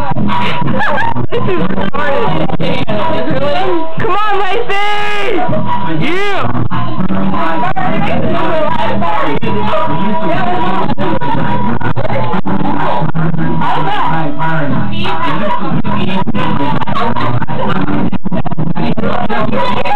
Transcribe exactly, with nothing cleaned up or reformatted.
This is retarded. Come on, Lacey! Yeah! How's that?